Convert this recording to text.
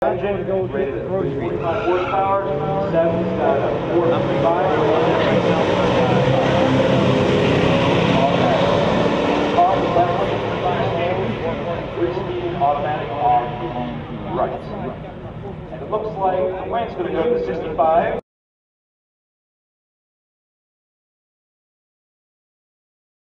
Engine rated at 45 horsepower, 7's got a 455. Three-speed automatic on the right. And it looks like the plane's going to go to 65.